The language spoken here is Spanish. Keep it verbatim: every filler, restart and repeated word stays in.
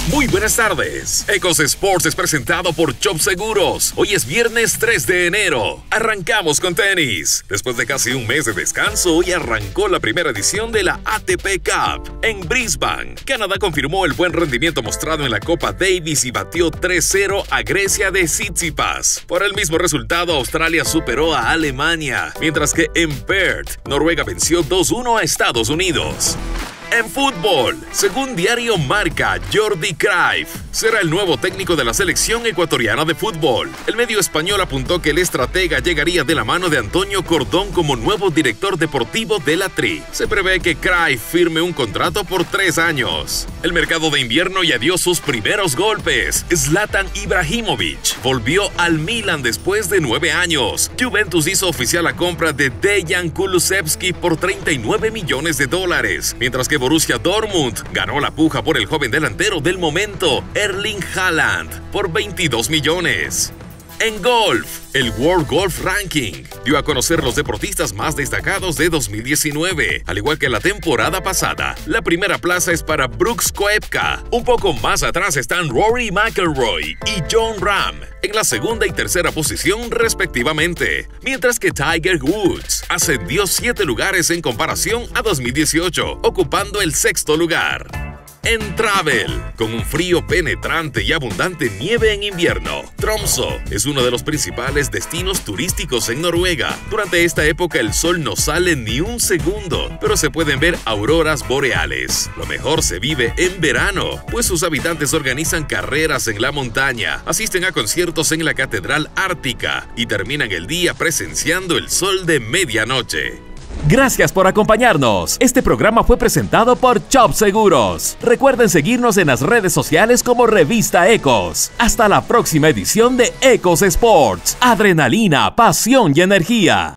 Muy buenas tardes. Ecos Sports es presentado por Chop Seguros. Hoy es viernes tres de enero. Arrancamos con tenis. Después de casi un mes de descanso, hoy arrancó la primera edición de la A T P Cup en Brisbane. Canadá confirmó el buen rendimiento mostrado en la Copa Davis y batió tres cero a Grecia de Tsitsipas. Por el mismo resultado, Australia superó a Alemania, mientras que en Perth, Noruega venció dos uno a Estados Unidos. En fútbol, según Diario Marca, Jordi Cruyff será el nuevo técnico de la selección ecuatoriana de fútbol. El medio español apuntó que el estratega llegaría de la mano de Antonio Cordón como nuevo director deportivo de la Tri. Se prevé que Cruyff firme un contrato por tres años. El mercado de invierno ya dio sus primeros golpes. Zlatan Ibrahimovic volvió al Milan después de nueve años. Juventus hizo oficial la compra de Dejan Kulusevski por treinta y nueve millones de dólares, mientras que Borussia Dortmund ganó la puja por el joven delantero del momento, Erling Haaland, por veintidós millones. En golf, el World Golf Ranking dio a conocer los deportistas más destacados de dos mil diecinueve. Al igual que la temporada pasada, la primera plaza es para Brooks Koepka. Un poco más atrás están Rory McIlroy y Jon Rahm en la segunda y tercera posición respectivamente, mientras que Tiger Woods ascendió siete lugares en comparación a dos mil dieciocho, ocupando el sexto lugar. En travel, con un frío penetrante y abundante nieve en invierno, Tromsø es uno de los principales destinos turísticos en Noruega. Durante esta época el sol no sale ni un segundo, pero se pueden ver auroras boreales. Lo mejor se vive en verano, pues sus habitantes organizan carreras en la montaña, asisten a conciertos en la Catedral Ártica y terminan el día presenciando el sol de medianoche. Gracias por acompañarnos. Este programa fue presentado por Chop Seguros. Recuerden seguirnos en las redes sociales como Revista Ecos. Hasta la próxima edición de Ecos Sports. Adrenalina, pasión y energía.